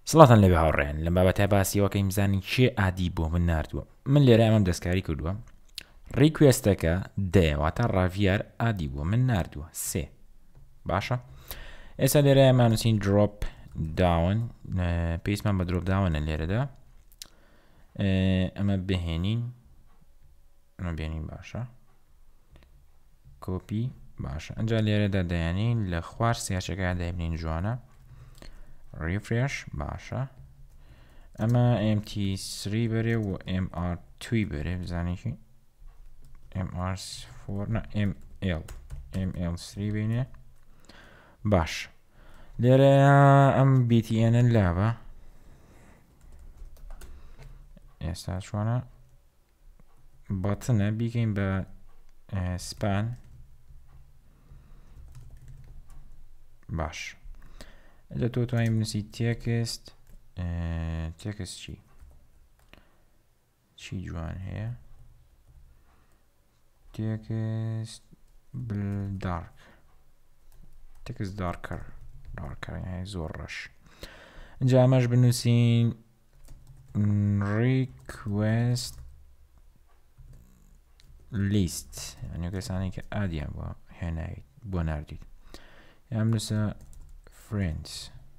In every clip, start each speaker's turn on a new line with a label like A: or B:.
A: سڵاتان لەوێ هاوڕێن لە بابەتای باسیەوەکەی بزانین چێ ئادی بۆ من نردووە. من لێرە ئەمەم دەستکاری کردووە. ڕیکوێستەکە دەیەواتە ڕاڤیار ئادی بۆ من نردووە سێ. باشە ئێستا لێرە ئەمانووسین درۆپ داون، پێویستمان بە درۆپ داونە لێرەدا. ئەمە بهێنین، ئەمە بێنین. باشە کۆپی. باشە ئەنجا لێرەدا دەیانین لە خوار سیاچەکە دەیبنین جوانە. ریفرێش. باشە ئەمە MT3 بەرێ و MR2 بەرێ بزانێکی MR4 نە ML3 بینێ. باش لێرە ئەم BTN لابە ئێستا چۆنە بەتنە بیکەین بە سپان. باش لە تۆ توانین بنووسی تێکست چی جوان هەیە؟ تێکست دارک، تێکست دارکەر زۆر ڕەش. اینجا ئەمەش بنووسین ریکوێست لیست، یعنی کەسانی کە ئادیان بۆ هێنایت بۆ نردیت. یان بنووسە friends.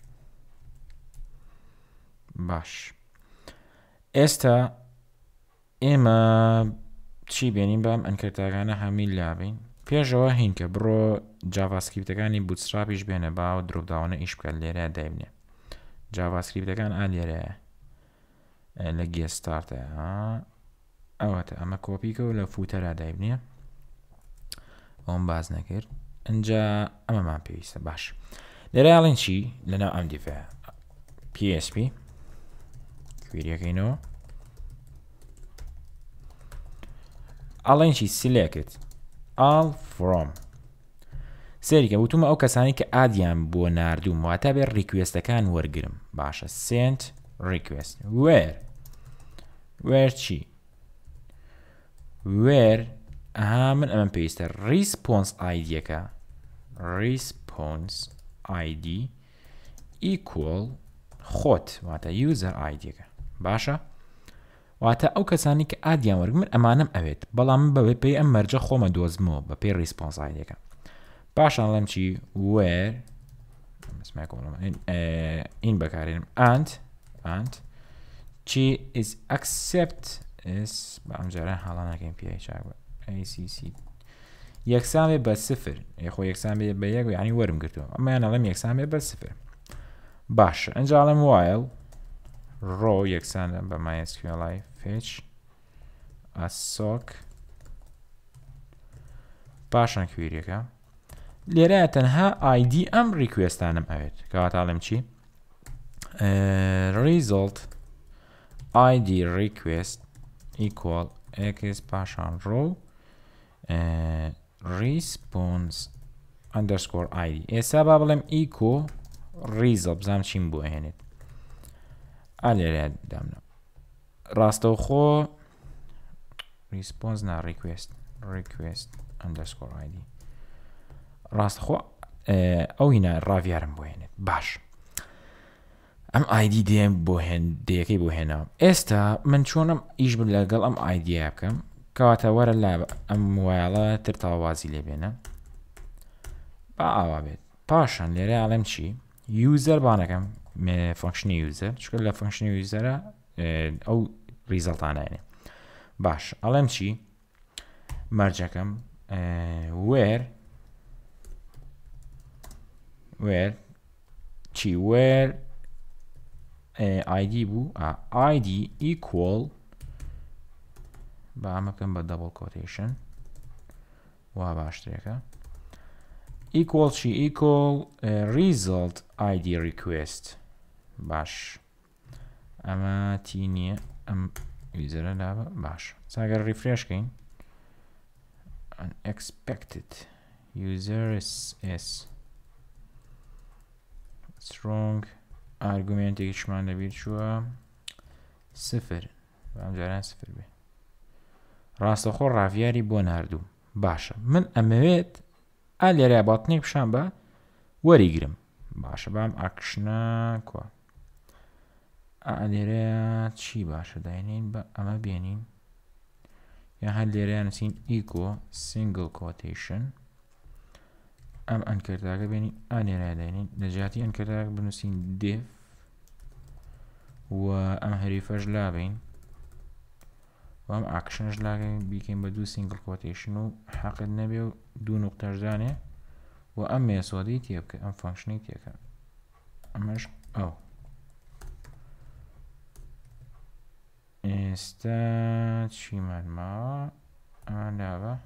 A: باش ئێستا ئێمە چی بێنین؟ بام ئەنکەرتاکانە هەمی لابین. پێشەوە هین کە بڕۆ جاڤاسکریپتەکانی بوتستراپیش بێنە باوە درۆپ داونە ئیش بکات. لێرە دایبنێ جاڤاسکریپتەکان لێرەیە لە گێستارتە. ئەوەتە ئەمە کۆپیکە و لە فوتەرا دایبنێ. ئەوم باز نەکرد. ئەنجا ئەمەمان پێویستە. باش لێرە ئاڵین چی لەناو ئەم دیفە PHP کوێریەکەینەوە. ئاڵین چی سیلێکت all from سێریکە وتومە ئەو کەسانی کە ئادیان بۆ نردووم واتە بێ ڕیکوێستەکان وەرگرم. باشە send request where چی where من ئەمەم پێویستە response ID-ەکە response ID equal خۆت واتە user ID-ەکە. باشە واتە ئەو کەسانی کە ئادیان وەرگ من ئەمانم ئەوێت، بەڵام من بەوێ پێی ئەم مەرجە خۆمە دۆزمەوە بە پێی response ID-ەکە. پاشان لەم چی where این بەکارێنم and چی is accept is بەم جارە هەڵا ناکەین پێی چاک ACC یەکسان بێ بە سفر یخۆ یەکسان بێ بە یەک یعنی وەرم گرتووە. ئەمەیان ئەڵێم یەکسان بێ بە سفر. باشە ئەنجا ئەڵێم while ڕۆ یەکسانە بە MySQLi fetch assoc. پاشان کوێریەکە لێرە تەنها ID ئەم ریکوێستانم ئەوێت کەواتاڵێم چی result ID request equal x پاشان ڕۆ response underscore ID. ئێستا با بڵێم echo result بزانم چیم بۆ هێنێت. لێرە دامنە ڕاستەوخۆ response نا request underscore ID ڕاستەخۆ ئەو هینە ڕاڤیارم بۆ هێنێت. باش ئەم ID دێم بۆ هێندەکەی بۆ هێناوە. ئێستا من چۆنم ئیش بن لەگەڵ ئەم ID بکەم کەواتە وەرە لا ئەم وایڵە تر تاوازی لێ بێنە با ئاوا بێت. پاشان لێرە ئاڵێم چی user بانەکەم فانکشنی user چکە لە فانکشنی userە ئەو ریزڵتانایێنێ. باش ئەڵێم چی مەرجەکەم where چی where ID بوو ID equal با ئەمەکەم بە double quotation وا باشترێکە equal چی equal result ID request. باش ئەمە تی نییە ئەم ویزەرە لابە. باش چاگەر ریفرێشکەین unexpected user is strong ئارگومنتێکیشمان لەبیر چووە سفر بەم جاران سفر بێ. ڕاستەخۆ ڕاڤیاری بۆ نردوو. باشە من ئەمەوێت لێرە باتنێک پیشان بە وەریگرم. باشە بام ئاکشنە کووە لێرەیە چی باشە داینین بە ئەمە بێنین یا هەر لێرەیە نووسین ئیکۆ سینگل کۆتیشن ئەم ئەنکرداگە بێنی ئالێرە داینین لە جیاتی ئەنکرداگە بنووسین دیف و ئەم هەریفەش لابین و ئەم ئاکشنش لاگەین بیکەین بە دوو سینگل کۆتیشن و حەقت نەبێ و دوو نوقتەشدانێ و ئەم مێسۆدەی تێ بکە ئەم فانکشنەی تێکە ئەمەش ئەو ئێستا چیمانماوە ئەمان دابە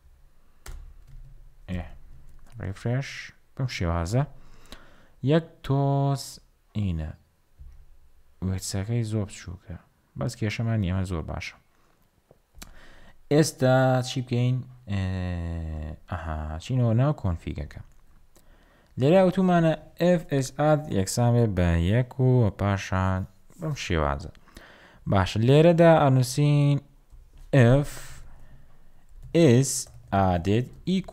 A: ریفرش بەم شێوازە یەک تۆز ئینە وێتسەکەی زۆر بچووکە بەس کێشەمان ئەمە زۆر باشە ئێستا چی بکەین چینەوە ناو کۆنفیگەکە لێرە ئەوتومانە FSAD یەکسامێ بە یەک و پاشان بەم شێوازە باشە لێرەدا ئەنووسین F is added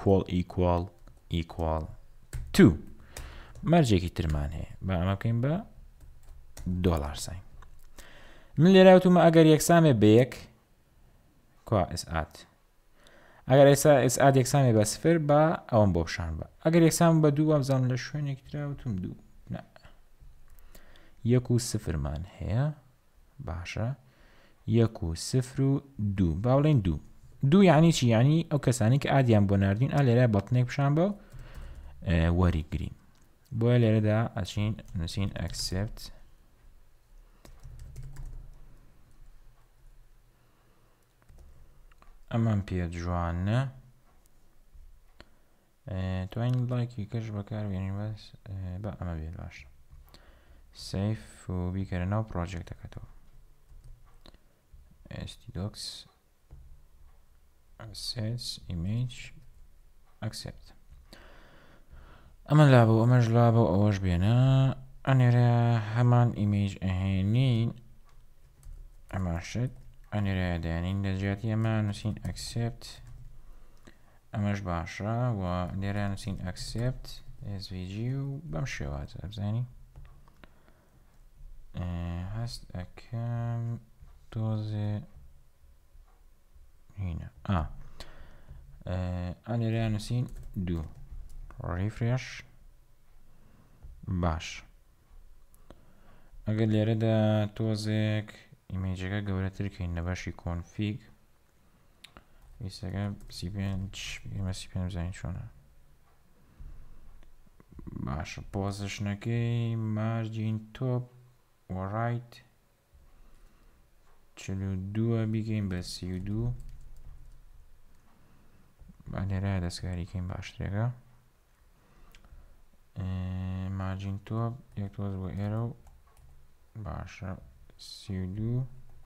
A: equal to مەرجێکی ترمان هەیە بە ئەمە بکەین بە $ساین من لێرە ئەوتومە ئەگەر یەکسامێ بە یەک کوا SAD ئەگەر SAD یەکسامێ بە سفر بە ئەوم بۆ بشان بە ئەگەر یەکسام بە دوو وابزان لە شوێنێک تراوتم دوو یەک و سفرمان هەیە باشە یەک و سفر و دوو باوڵین دوو یعنی چی یعنی ئەو کەسانی کە ئادیان بۆ ناردین لێرە بەڵتنێک پیشان بە وەریگرین بۆیە لێرەدا ئەچین نووسین accept ئەمان پێ جوانە توانین لایکی کەش بەکاربێنین بەس بە ئەمە بێت باش سیف و بیکەرە ناو پرۆژێکتەکەتەوە stdocs assets image accept ئەمە لابە و ئەمەش لابە و ئەوەش بێنە ئەنێرە هەمان ئیمێج ئەهێنین ئەماشت ئەنێرە دێنین لە جیاتی ئەمە نووسین accept ئەمەش باشە و لێرە نووسین accept svg و بەم شێوازە بزانین هەست ئەەکەم تۆزێ هینە ئەنێرە نووسین دوو ریفرش باش ئەگەر لێرەدا تۆزێک ئیمێجەکە گەورەترکەین لە باشی کۆنفیگ ویستەکە سی5 بزانین چۆنە باشە پۆزیشنەکەی مارجین تۆپ و ڕایت 42 بیکەین بە 32 با لێرە دەستکاریکەین باشترێکە مارجین تۆپ یەک تۆز بۆ ئێرە و باشە 32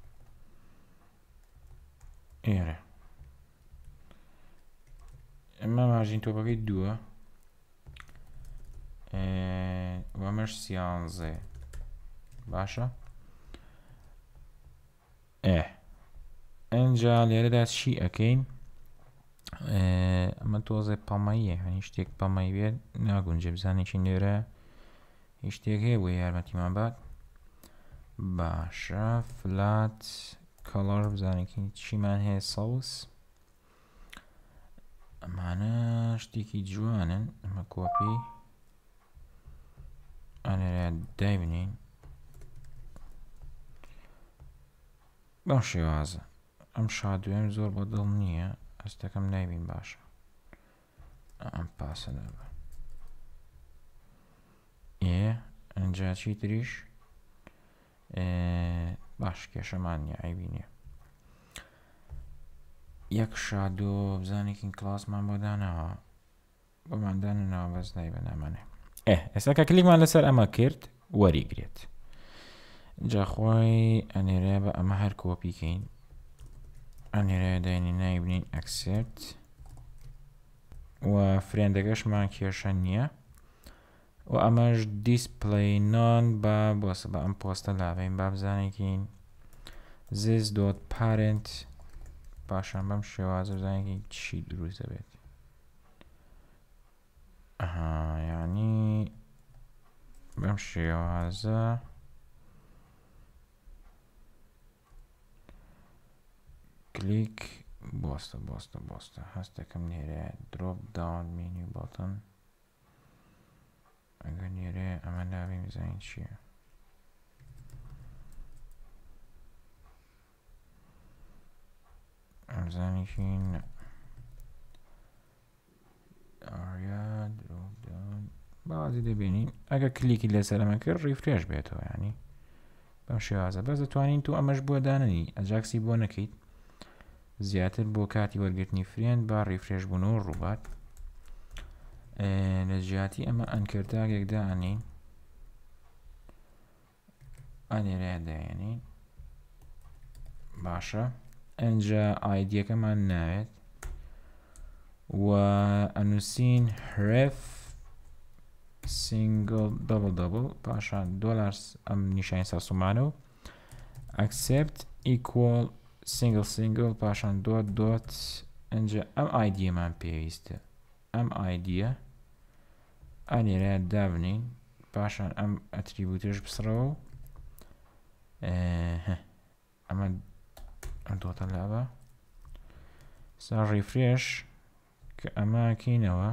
A: ئێرە ئەمە مارجین تۆپەکەی دووە و ئەمەش 13 باشە ئەنجا لێرەدا چی ئەەکەین ئەمە تۆزێ پەمەیە هەنی شتێک پەمەی بێت ناگونجێ بزانێکی لێرە هیچ شتێک هەیە بۆ یارمەتیمان بات باشە فلات کەڵەر بزانێکی چیمان هەیە سەوس ئەمانە شتێکی جوانن ئەمە کۆپی ئەنێرە دایبنین بەم شێوازە ئەم شادوێم زۆر بەدڵ نییە ئەستەکەم نایبین باشە ئەم پاسە دەبە ئەنجا چی تریش باش کێشەمان نیە ئایبی نییە یەک شادۆ بزانێکین کلاسمان بۆ داناوە بۆماندانەوە بەس دایبە نامانێ ئێستا کە کلیکمان لەسەر ئەمە کرد وەریگرێت جاخۆی ئەنێرە بە ئەمە هەر کۆپیکەین ئەنێرە داینی نایبنین accept و فرێندەکەشمان کێشە نییە و ئەمەش دیسپلی نان بۆسە بە ئەم پۆستە لاوین با بزانێکین this.parent پاشان بەم شێوازە بزانێکی چی دروست دەبێت یعنی بەم شێوازە کلیک بۆستە هەستەکەم نێرە درۆپ داون مینیو بەڵتن ئەگەر نێرە ئەمە ناوی میزانی چییە ئەمزانیشین ئاریا درۆپ داون بازی دەبینین ئەگە کلیکی لەسەر ئەمە کرد ریفرێش بێتەوە ینی بەم شێوازە بەس دەتوانین تو ئەمەش بۆ داننی ئەجاکسی بۆ نەکەیت زیاتر بۆ کاتی وەرگرتنی فرێن با ریفرێش بوونەوە ڕووبات لە جیاتی ئەمە ئەنکرداگێکدا ئەنین ئەنێرە داێنین باشە ئەنجا ئایدیەکەمان ناوێت و ئەنووسین href single double پاشان دۆلارز ئەم نیشانی ساسومانە و accept equal single پاشان دۆت ئەنجا ئەم ئایدیەمان پێویستە ئەم ئایدیە ئەنێرە دابنین پاشان ئەم ئەتریبوتش بسڕەوە و ئەمە ئەم دۆتە لابە سا ریفرێش کە ئەماکەینەوە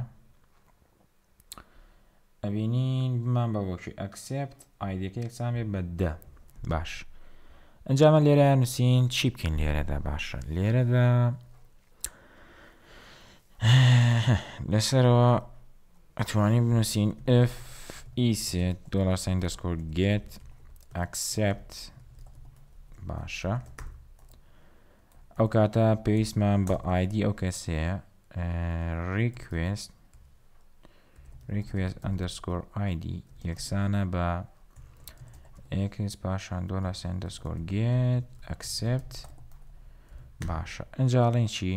A: ئەبینین بمان بە وەکی ئەکسپت ئایدیەکە یەکسان بێ بە دە باش ئەنجامە لێرە نووسین چی بکەین لێرەدا باشە لێرەدا لەسەرەوە ئەتوانین بنووسین if ESET $get accept باشە ئەو کاتە پێویستمان بە ID ئەو کەسەیە request underscore ID یەکسانە بە x پاشان $get accept باشە ئەنجاڵین چی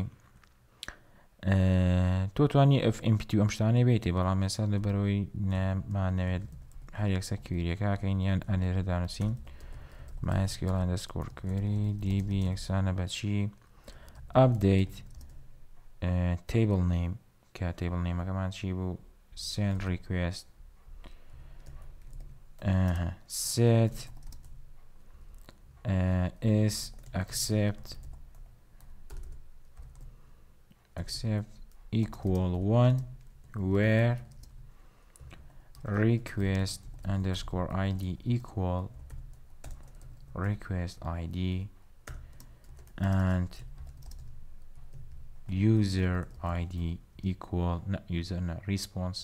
A: تۆ توانی ئەف ئیمپیتی ئەم شتانەی بیتێ بەڵام مێسا لەبەرەوەی نەمانەوێت هەر یەکسە کویریەکەکەین یان ئەنێرە دانووسین MySQL underscore query db یەکسانە بە چی update table name کە table nameەکەمان چی بوو send request set is accept equal 1 where request underscore ID equal request ID and user ID equal response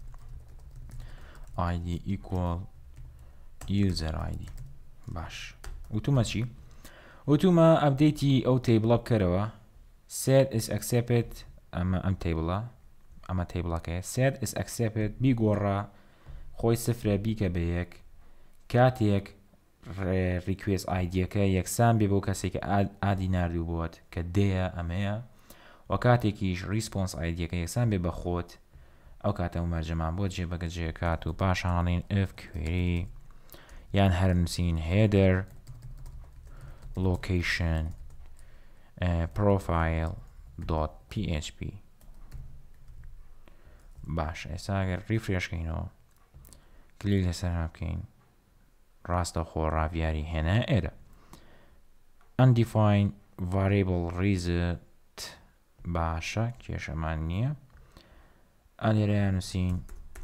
A: ID equal user ID باش وتوما چی وتوما update او table بکەرەوە set is accepted ئەم table set is accepted بیگۆڕە خۆی سفرە بیکە بە یەک کاتێک request ID-ەکە یەکسان بێ بۆ کەسێکە ئادی نردوو بۆت کە دەیە ئەمەیە و کاتێکیش response ID-ەکە یەکسان بێ بە خۆت ئەو کاتە و مەرجەمان بۆ جێبەگە جێکات و پاشانڵین if query یان هەر نووسین header location profile.php باش ئێستا ئەگەر ریفرێشکەینەوە کلیک لەسەر بکەین ڕاستە خۆ ڕاویاری هێنا ئێرە undefined variable result باشە کێشەمان نییە ئەلێرە نووسین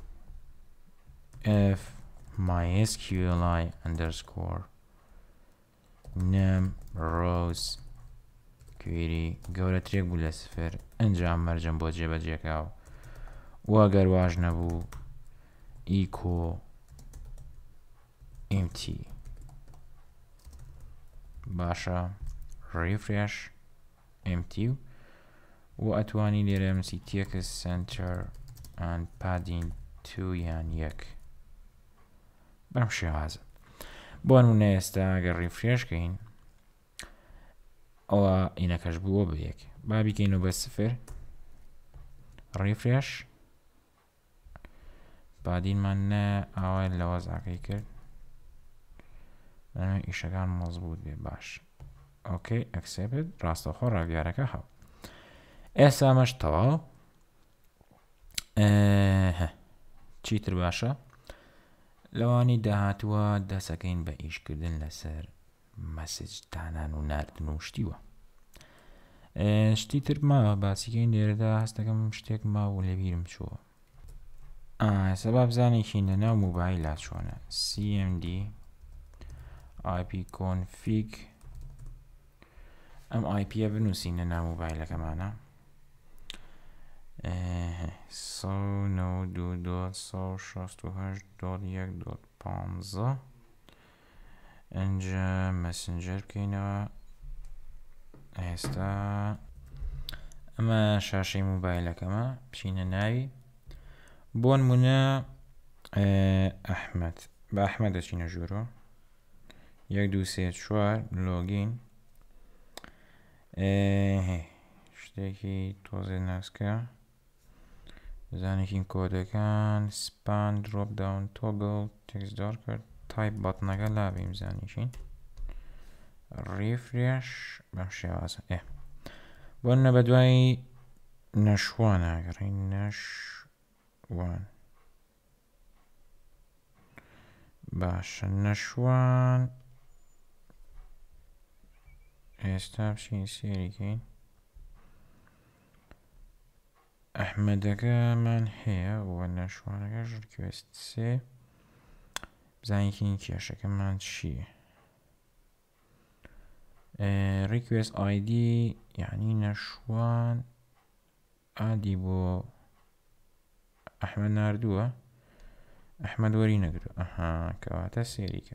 A: if mysqli underscore name rows query گەورەترێک بوو لە سفر ئەنجام مەرجەم بۆ جێبەجێکاو واگەر واژ نەبوو echo empty باشە refresh empty و ئەتوانی لێرە نووسی text center and padding 2 یان 1 بەم شێوازە بۆ نمونە ئێستا ئەگەر ریفرێشکەین ئەوە ئینەکەش بووە بە 1 با بیکەینەوە بە 0 ریفرێش پادینمان نە ئاوای لە وەزعەکەی کرد ئیشەکان مەزبوط بێ باش ئۆکەی ئەکسێپت ڕاستەخۆ ڕاویارەکە هەو ئێستا ئەمەش تەواو چیتر باشە لەوانی داهاتووە دەسەکەین بە ئیشکردن لەسەر مەسج دانان و ناردن و شتیوە شتی تر ماوە باسیکەین لێرەدا هەستەکەم شتێک ماوە لەبیرم چووە سەبا بزانێکین لە ناو موبایلات چۆنە cmd ip config ئەم IP بنووسین لە ناو موبایلەکەمانە 192.168.1.15 ئەنجە مەسنجەر بکەینەوە ئێستا ئەمە شاشەی موبایلەکەمە بچینە ناوی بۆ نمونە ئەحمەد بە ئەحمەد دەچینە ژوورۆ 1 2 3 4 لۆگین شتێکی تۆزێ ناسکە بزانێکین کۆدەکان سپان درۆپ داون تۆگڵ تێکسدار کرد تایپ بەتنەکە لابیم بزانیشین ریفرێش بەم شێوازە بۆنە بە دوای نەشوان ئاگەڕین نەشوان باشە نەشوان ئێستا بچین سێریکەین ئەحمەدەکەمان هەیە وە نەشوانەکەش ریکوێست سێ بزانێکین کێشەکەمان چییە ریکوێست ئایدی یعنی نەشوان ئادی بۆ ئەحمەد ناردووە ئەحمەد وەری نەگرێت کەواتە سێریکە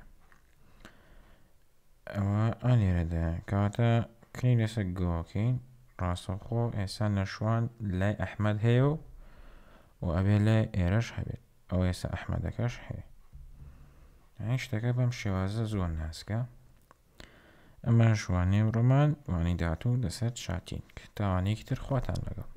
A: ئەوە ئالێرەدا کەواتە کلی لەسەر گۆکەین ڕاستەوخۆ ئێستا نەشوان لای ئەحمەد هەیە و ئەبێ لای ئێرەش هەبێت ئەو ئێستا ئەحمەدەکەش هەیە شتەکە بەم شێوازە زۆر ناسکە ئەمە شوانێ ڕۆمان وانی داهاتوو لەسەر چاتین کە تاوانێکی تر خواتان لەگەڵ